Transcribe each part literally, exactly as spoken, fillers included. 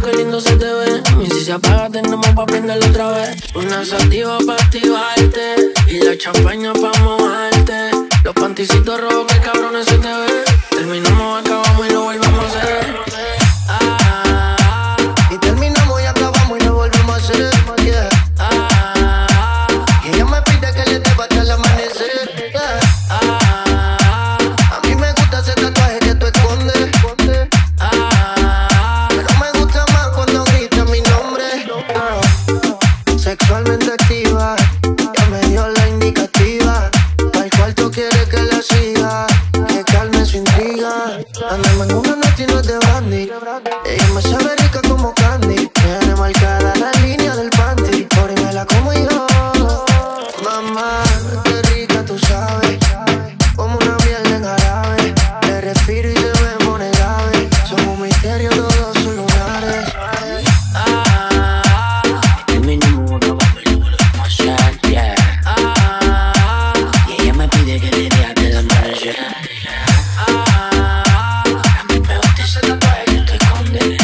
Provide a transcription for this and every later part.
qué lindo se te ve. Y si se apaga tenemos pa' prenderlo otra vez. Una sativa pa' activarte y la champaña pa' mojarte. Los panticitos rojos que cabrones se te ven. Terminamos, acabamos y lo volvemos a hacer. Ah, y terminamos y acabamos y lo volvemos a hacer. Yeah. Ah, y ella me pide que le dé hasta el amanecer. Yeah. ah, a mí me gusta ese tatuaje que tú escondes. ah, Pero me gusta más cuando gritas mi nombre. Girl, sexualmente activa, ya me dio la indicativa. Al cuarto quiere que la siga, que calme su intriga. Andamos en una noche y no es de brandy. Ella me sabe rica como candy. Tiene marcada la línea del panty. Por ahí me la como yo. Mamá, qué rica tú sabes. Como una miel en jarabe. Le respiro y se me pone grave. Son un misterio todos sus lugares. ah, Terminamos, acabamos y lo volvemos a hacer, yeah. ah, Y ella me pide que le dé hasta el amanecer. ah, A mí me gusta ese tatuaje que tú escondes.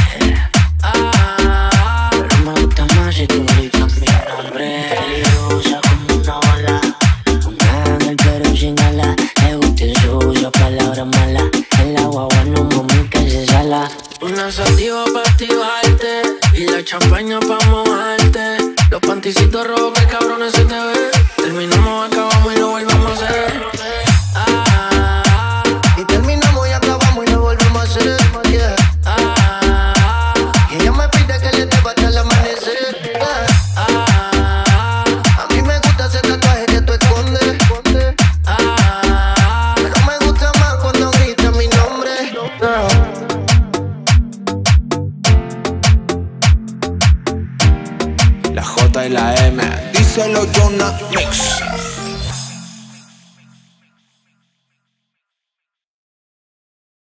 ah, Pero me gusta más si tú gritas mi nombre. Peligrosa como una bala, un ángel pero sin alas. Le gusta el sucio, palabras malas. En la guagua no mami que se sala. una sativa pa' activarte y la champaña pa' mojarte. Los panticitos rojos que cabrones se te ven. Terminamos, acabamos y lo volvemos a hacer. Ah, Y terminamos y acabamos y lo volvemos a hacer. Yeah. ah, Y ella me pide que le dé hasta el amanecer. Yeah. ah, A mí me gusta ese tatuaje que tú escondes. ah, Pero me gusta más cuando gritas mi nombre. Girl. La J y la M, díselo Jonah Mix.